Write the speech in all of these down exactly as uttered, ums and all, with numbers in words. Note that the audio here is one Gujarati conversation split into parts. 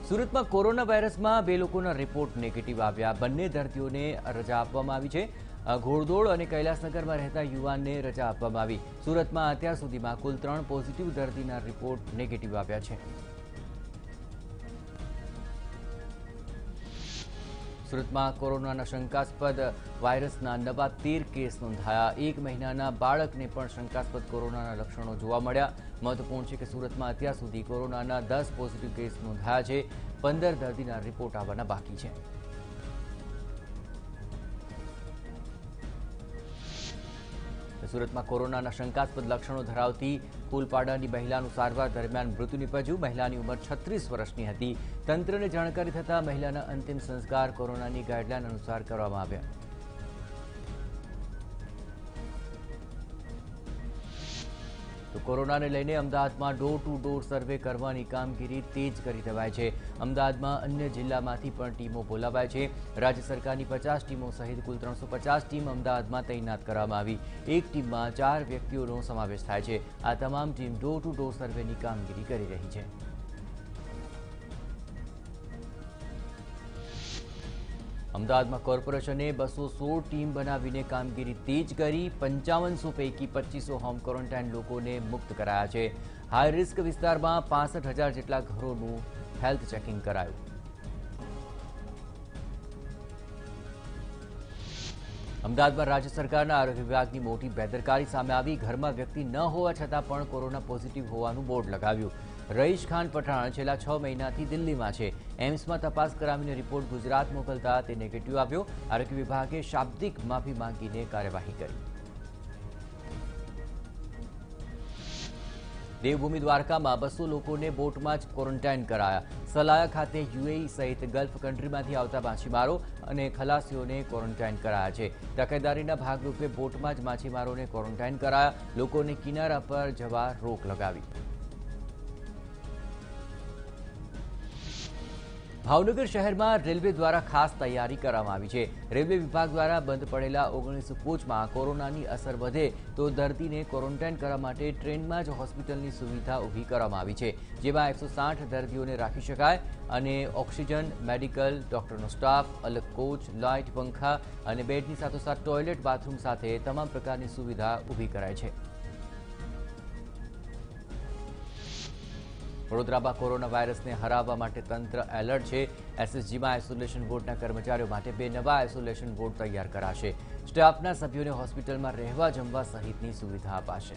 સુરત में कोरोना वायरस में બે લોકોના રિપોર્ટ નેગેટિવ આવ્યા। બંને દર્દીઓને રજા આપવામાં આવી છે। ઘોડદોડ અને કૈલાસનગરમાં રહેતા યુવાનને રજા આપવામાં આવી। સુરતમાં અત્યાર સુધીમાં કુલ ત્રણ પોઝિટિવ દર્દીના રિપોર્ટ નેગેટિવ આવ્યા છે। સુરતમાં કોરોનાના શંકાસ્પદ વાયરસના નવા તેર કેસ નોંધાયા। એક મહિનાના બાળકને પણ શંકાસ્પદ કોરોનાના લક્ષણો જોવા મળ્યા। મહત્વપૂર્ણ છે કે સુરતમાં અત્યાર સુધી કોરોનાના દસ પોઝિટિવ કેસ નોંધાયા છે। પંદર દર્દીના રિપોર્ટ આવવાના બાકી છે। સુરતમાં કોરોનાના શંકાસ્પદ લક્ષણો ધરાવતી ફૂલપાડાની મહિલાનું સારવાર દરમિયાન મૃત્યુ નિપજ્યું। મહિલાની ઉંમર છત્રીસ વર્ષની હતી। તંત્રને જાણકારી થતાં મહિલાના અંતિમ સંસ્કાર કોરોનાની ગાઈડલાઈન અનુસાર કરવામાં આવ્યા। તો કોરોનાને લઈને અમદાવાદમાં ડોર ટુ ડોર સર્વે કરવાની કામગીરી તેજ કરી દેવાઈ છે। અમદાવાદમાં અન્ય જિલ્લામાંથી પણ ટીમો બોલાવાઈ છે। રાજ્ય સરકારની પચાસ ટીમો સહિત કુલ ત્રણસો પચાસ ટીમ અમદાવાદમાં તૈનાત કરવામાં આવી। એક ટીમમાં ચાર વ્યક્તિઓનો સમાવેશ થાય છે। આ તમામ ટીમ ડોર ટુ ડોર સર્વેની કામગીરી કરી રહી છે। અમદાવાદમાં કોર્પોરેશને બસો સોળ ટીમ બનાવીને કામગીરી તેજ કરી। પંચાવનસો પૈકી પચીસો હોમ ક્વોરન્ટાઇન લોકોને મુક્ત કરાયા છે। હાઈ રિસ્ક વિસ્તારમાં પાસઠ હજાર જેટલા ઘરોનું હેલ્થ ચેકિંગ કરાયું। અમદાવાદમાં રાજ્ય સરકારના આરોગ્ય વિભાગની મોટી બેદરકારી સામે આવી। ઘરમાં વ્યક્તિ ન હોવા છતાં પણ કોરોના પોઝિટિવ હોવાનું બોર્ડ લગાવ્યું। રઈશ ખાન પઠાણ છેલ્લા છ મહિનાથી દિલ્હીમાં છે। એમ્સમાં તપાસ કરાવીને રિપોર્ટ ગુજરાત મોકલતા તે નેગેટિવ આવ્યો। આરોગ્ય વિભાગે શાબ્દિક માફી માંગીને કાર્યવાહી કરી। દેવભૂમિ દ્વારકામાં બસો લોકોને બોટમાં જ ક્વોરન્ટાઇન કરાયા। સલાયા ખાતે યુએઈ સહિત ગલ્ફ કન્ટ્રીમાંથી આવતા માછીમારો અને ખલાસીઓને ક્વોરન્ટાઇન કરાયા છે। તકેદારીના ભાગરૂપે બોટમાં જ માછીમારોને ક્વોરન્ટાઇન કરાયા। લોકોને કિનારા પર જવા રોક લગાવી। ભાવનગર શહેરમાં રેલવે દ્વારા ખાસ તૈયારી કરવામાં આવી છે। રેલવે વિભાગ દ્વારા બંધ પડેલા ઓગણીસ કોચમાં કોરોનાની અસર વધે તો દર્દીને ક્વોરન્ટાઇન કરવા માટે ટ્રેનમાં જ હોસ્પિટલની સુવિધા ઊભી કરવામાં આવી છે। જેમાં એકસો સાઠ દર્દીઓને રાખી શકાય અને ઓક્સિજન, મેડિકલ, ડોક્ટરનો સ્ટાફ, અલગ કોચ, લાઇટ, પંખા અને બેડની સાથોસાથ ટોયલેટ, બાથરૂમ સાથે તમામ પ્રકારની સુવિધા ઊભી કરાઈ છે। વડોદરામાં કોરોના વાયરસને હરાવવા માટે તંત્ર એલર્ટ છે। એસએસજીમાં આઇસોલેશન વોર્ડના કર્મચારીઓ માટે બે નવા આઇસોલેશન વોર્ડ તૈયાર કરાશે। સ્ટાફના સભ્યોને હોસ્પિટલમાં રહેવા જમવા સહિતની સુવિધા અપાશે।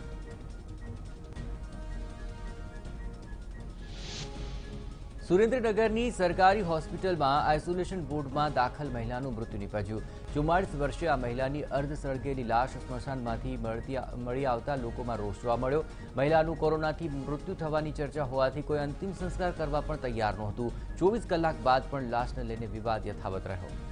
સુરેન્દ્રનગરની સરકારી હોસ્પિટલમાં આઇસોલેશન વોર્ડમાં દાખલ મહિલાનું મૃત્યુ નિપજ્યું। ચુમ્માળીસ વર્ષીય આ મહિલાની અર્ધ સળગેલી લાશ સ્મશાનમાંથી મળી આવતા લોકોમાં રોષ જોવા મળ્યો। મહિલાનું કોરોનાથી મૃત્યુ થવાની ચર્ચા હોવાથી કોઈ અંતિમ સંસ્કાર કરવા પણ તૈયાર નહોતું। ચોવીસ કલાક બાદ પણ લાશને લઈને વિવાદ યથાવત રહ્યો।